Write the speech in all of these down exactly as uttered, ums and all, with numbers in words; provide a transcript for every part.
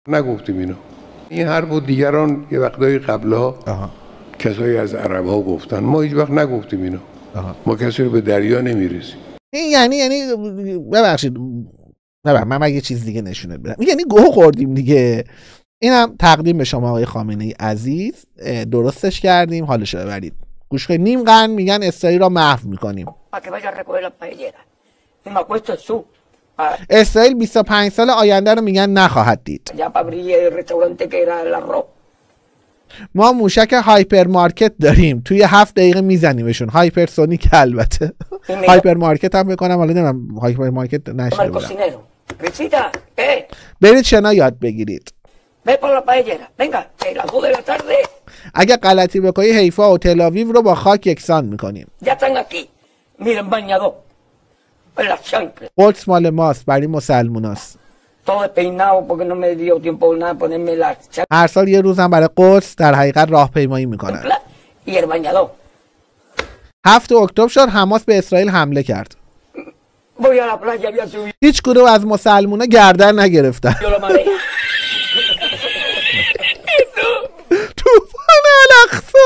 نگفتیم اینو. این حرف و دیگران یه وقتایی قبلها کسایی از عرب ها گفتن، ما هیچ وقت نگفتیم اینو. آها. ما کسی رو به دریا نمیرسیم. این یعنی یعنی ببخشید ببخشید من یه چیز دیگه نشونت بدم، یعنی گوه خوردیم دیگه. اینم تقدیم به شما آقای خامنه ای عزیز، درستش کردیم، حالش رو ببرید. گوش کنید. نیم قرن میگن اسرائیل را محو میکنیم. اسرائیل بیست و پنج سال آینده رو میگن نخواهد دید. ما موشک هایپر مارکت داریم، توی هفت دقیقه میزنیمشون. هایپر سونیک البته. هایپر مارکت هم بکنم، حالا نمیدونم هایپر مارکت نشده بودم. برید شنا یاد بگیرید. اگه غلطی بکنی حیفا و تل آویو رو با خاک یکسان میکنیم. قدس مال ماست، برای مسلموناست. هر سال یه روز هم برای قدس در حقیقت راهپیمایی میکنن. هفتم اکتبر شد حماس به اسرائیل حمله کرد. هیچ گروه از مسلمونا گردن نگرفتن. طوفان الاقصی.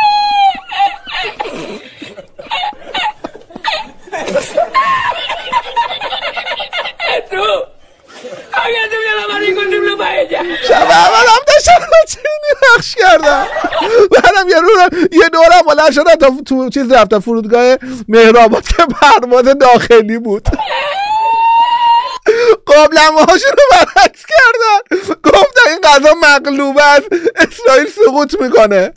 شب اول هم داشتم چینی بخش کردم، بعدم یه روز یه دورم بلند شدم تا تو چیز رفتم فرودگاه مهرآباد که پرواز داخلی بود. قابلمه هاشون رو برعکس کردن، گفتن این غذا مغلوبه است، اسرائیل سقوط میکنه.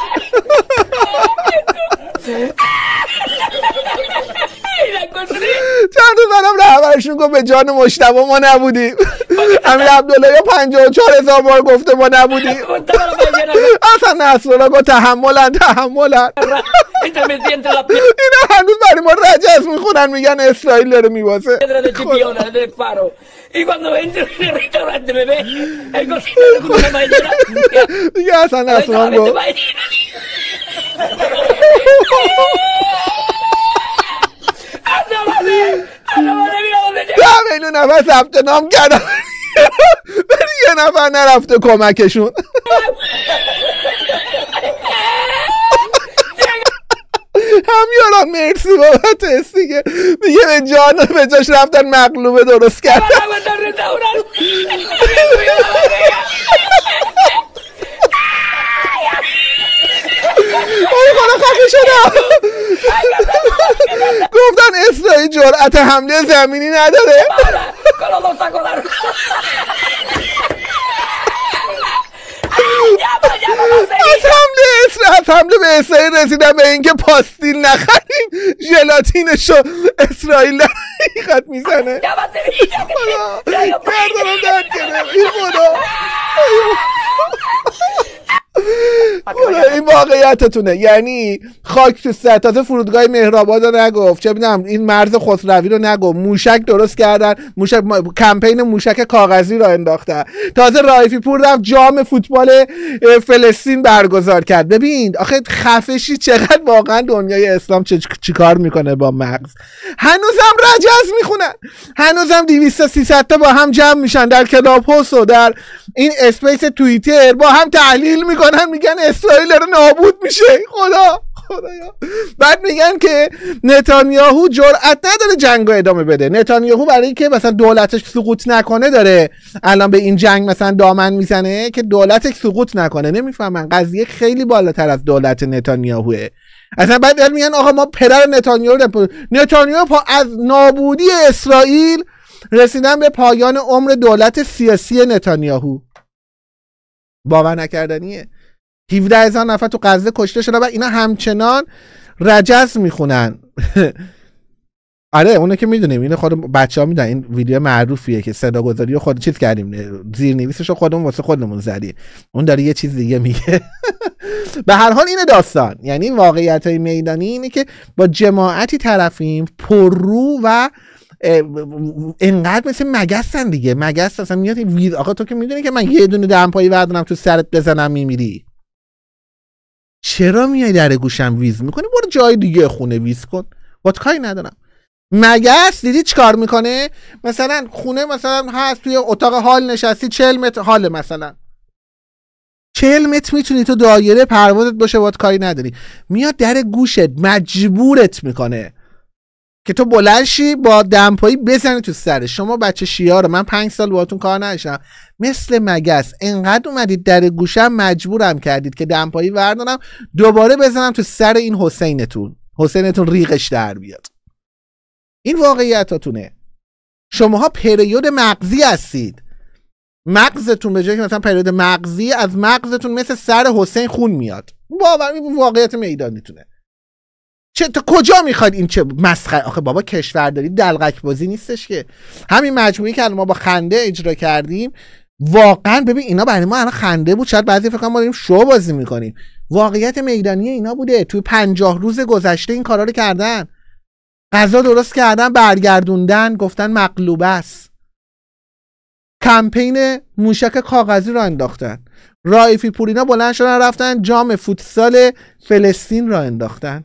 چند روز بعدم رهبرشون گفت به جان مجتبی ما نبودیم. امیر عبدالله یا پنجاه و چهار هزار بار گفته ما نبودیم. اصلا نصرالله گفت تحملن تحملن. اینا هنوز برای ما رجز میخونن، میگن اسرائیل داره میواسه. دیگه اصلا نصرالله گفت ده میلیون نفر ثبت نام کردن، ولی یه نفر نرفته کمکشون. همیاران مرسی بابت استیکر، میگه به جان به جاش رفتن مغلوبه درست کردن. اوی خدا خفه شدم. گفتن اسرائیل جرأت حمله زمینی نداره. از حمله اسرائیل از حمله به اسرائیل رسیدن به اینکه پاستیل نخریم، ژلاتینشو اسرائیل در حقیقت میزنه. گردنم درد گرفت. این خدا این واقعیتتونه. یعنی خاک تو سر. تازه فرودگاه مهرآباد رو نگفت، چه میدونم این مرز خسروی رو نگفت، موشک درست کردن، موشک کمپین موشک کاغذی رو انداختن. تازه رایفی پور رفت جام فوتبال فلسطین برگزار کرد. ببین آخه خفشی چقدر واقعا دنیای اسلام چی کار میکنه با مغز. هنوزم رجز میخونن، هنوزم دویست تا سیصد تا با هم جمع میشن در کلاب هاوس و در این اسپیس توییتر با هم تحلیل میکنن، میگن اسرائیل رو نابود میشه. خدا خدایا. بعد میگن که نتانیاهو جرأت نداره جنگو ادامه بده. نتانیاهو برای اینکه مثلا دولتش سقوط نکنه داره الان به این جنگ مثلا دامن میزنه که دولتش سقوط نکنه. نمیفهمن قضیه خیلی بالاتر از دولت نتانیاهوه. اصلا بعد میگن آقا ما پدر نتانیاهو نتانیاهو از نابودی اسرائیل رسیدن به پایان عمر دولت سیاسی نتانیاهو. باور نکردنیه. هفده هزار نفر تو غزه کشته شده و اینا همچنان رجز میخونن. آره اونو که میدونیم، اینو خود بچه ها میدن. این ویدیو معروفیه که صدا گذاری رو خود چیز کردیم، زیر نویسش رو خودمون واسه خودمون زدیم. اون داره یه چیز دیگه میگه. به هر حال این داستان، یعنی واقعیت های میدانی اینه که با جماعتی طرفیم پررو و اینقدر مثل مگسن دیگه. مگس اصلا میاد ویز. آقا تو که میدونی که من یه دونه دمپایی بردارم تو سرت بزنم میمیری. چرا میای در گوشم ویز میکنی؟ برو جای دیگه خونه ویز کن. وات کاری ندارم. مگس دیدی چیکار میکنه؟ مثلا خونه مثلا هست توی اتاق حال نشستی، چهل متر حال، مثلا چهل متر میتونی تو دایره پروازت باشه، باید کاری نداری، میاد در گوشت مجبورت میکنه که تو بلند شی با دمپایی بزنی تو سرش. شما بچه شیعه رو، من پنج سال باهاتون کار نداشتم، مثل مگس انقدر اومدید در گوشم مجبورم کردید که دمپایی بردارم دوباره بزنم تو سر این حسینتون، حسینتون ریقش در بیاد. این واقعیتاتونه. شماها پریود مغزی هستید. مغزتون به جای که مثلا پریود مغزی، از مغزتون مثل سر حسین خون میاد. باور این واقعیت میدانیتونه. چه تا کجا میخواید این چه مسخره؟ آخه بابا کشورداری دلقک بازی نیستش که. همین مجموعی که ما با خنده اجرا کردیم، واقعا ببین اینا برای ما الان خنده بود، شاید بعضی فکر کنن ما داریم شو بازی میکنیم. واقعیت میدانی اینا بوده. توی پنجاه روز گذشته این کارا رو کردن. غذا درست کردن، برگردوندن، گفتن مقلوبه است. کمپین موشک کاغذی رو انداختن. رائفی پورینا بلند شدن رفتن جام فوتسال فلسطین رو انداختن.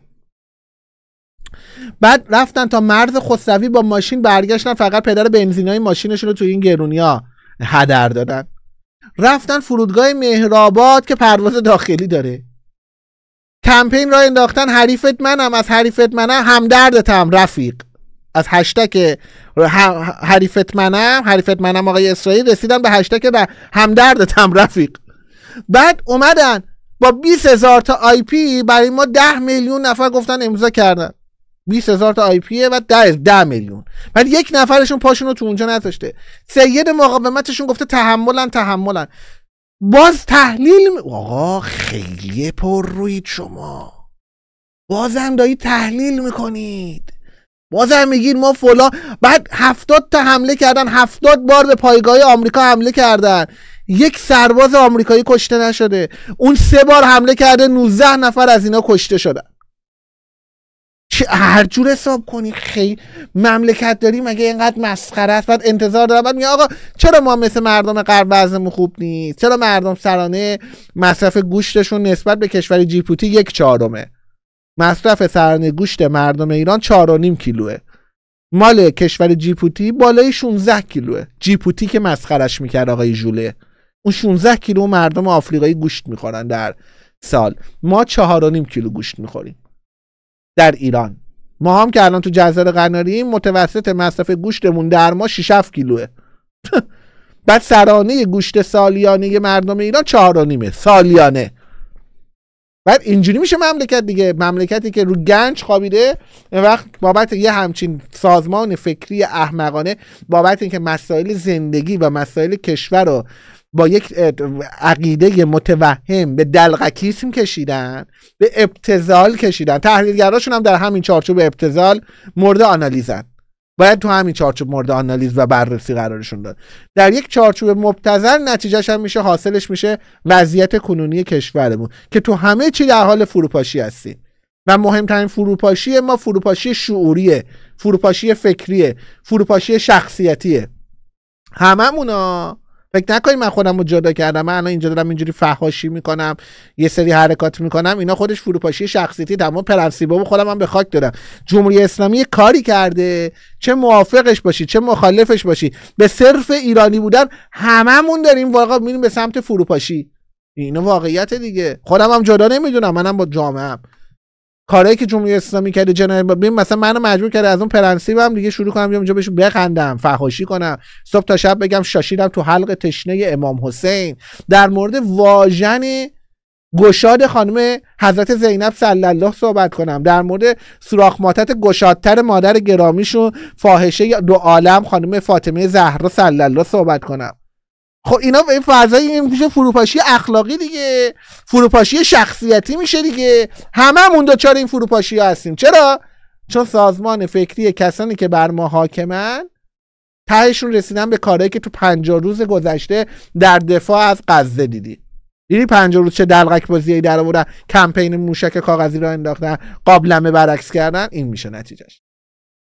بعد رفتن تا مرز خسروی با ماشین برگشتن، فقط پدر بنزینای ماشینشون رو توی این گرونیا هدر دادن. رفتن فرودگاه مهرآباد که پرواز داخلی داره، کمپین را انداختن حریفت منم، از حریفت منم همدردتم رفیق. از هشتگ حریفت منم، حریفت منم آقای اسرائیل، رسیدن به هشتگ همدردتم رفیق. بعد اومدن با بیست هزار تا آی پی برای ما ده میلیون نفر گفتن امضا کردن. بیست هزار تا آی پیه و ده میلیون. بعد یک نفرشون پاشون رو تو اونجا نذاشته. سید مقاومتشون گفته تحملن تحملن. باز تحلیل م... آقا خیلی پر روید شما، بازم دارید تحلیل میکنید، بازم میگید ما فلان. بعد هفتاد تا حمله کردن، هفتاد بار به پایگاه آمریکا حمله کردن، یک سرباز آمریکایی کشته نشده. اون سه بار حمله کرده، نوزده نفر از اینا کشته شدن. چه هر جور حساب کنی خیلی مملکت داری مگه اینقدر مسخره است؟ بعد انتظار دارم، بعد میگه آقا چرا ما مثل مردم غرب وضعمون خوب نیست؟ چرا مردم سرانه مصرف گوشتشون نسبت به کشور جیبوتی یک چهارمه؟ مصرف سرانه گوشت مردم ایران چهار و نیم کیلوه، مال کشور جیبوتی بالای شانزده کیلوه. جیبوتی که مسخرش میکرد آقای ژوله، اون شانزده کیلو مردم آفریقایی گوشت میخورن در سال، ما چهار و نیم کیلو گوشت میخوریم در ایران. ما هم که الان تو جزایر قناری متوسط مصرف گوشتمون در ما شش هفت کیلوه. بعد سرانه گوشت سالیانه مردم ایران چهار و نیمه سالیانه. بعد اینجوری میشه مملکت دیگه، مملکتی که رو گنج خوابیده. وقت بابت یه همچین سازمان فکری احمقانه، بابت اینکه مسائل زندگی و مسائل کشور رو با یک عقیده متوهم به دلقکیسم کشیدن، به ابتذال کشیدن. تحلیلگراشون هم در همین چارچوب ابتذال مورد آنالیزن، باید تو همین چارچوب مورد آنالیز و بررسی قرارشون داد. در یک چارچوب مبتذل نتیجهش هم میشه، حاصلش میشه وضعیت کنونی کشورمون که تو همه چی در حال فروپاشی هستیم. و مهمترین فروپاشی ما فروپاشی شعوریه، فروپاشی فکریه، فروپاشی شخصیتیه. هممونا فکر نکنید من خودم رو جدا کردم، من الان اینجا دارم اینجوری فحاشی میکنم، یه سری حرکات میکنم، اینا خودش فروپاشی شخصیتی، تمام پرنسیبامو خودم هم به خاک دادم. جمهوری اسلامی کاری کرده، چه موافقش باشی چه مخالفش باشی، به صرف ایرانی بودن هممون داریم واقعا میریم به سمت فروپاشی. اینا واقعیت دیگه، خودم هم جدا نمیدونم، منم با جامعه‌ام. کاری که جمهوری اسلامی کرده جنایت، ببین مثلا منو مجبور کرده از اون پرنسیبم دیگه شروع کنم اونجا بهشون بخندم، فحاشی کنم، صبح تا شب بگم شاشیدم تو حلق تشنه امام حسین، در مورد واژن گشاد خانم حضرت زینب صلی الله صحبت کنم، در مورد سوراخ ماتت گشادتر مادر گرامیشون فاحشه دو عالم خانم فاطمه زهرا صلی الله صحبت کنم. خب اینا به فضای میشه فروپاشی اخلاقی دیگه، فروپاشی شخصیتی میشه دیگه. هممون دچار این فروپاشی ها هستیم. چرا؟ چون سازمان فکری کسانی که بر ما حاکمن تهشون رسیدن به کارهایی که تو پنجاه روز گذشته در دفاع از غزه دیدی. دیدی پنجاه روز چه دلقک بازیایی در آوردن، کمپین موشک کاغذی را انداختن، قابلمه برعکس کردن. این میشه نتیجهش.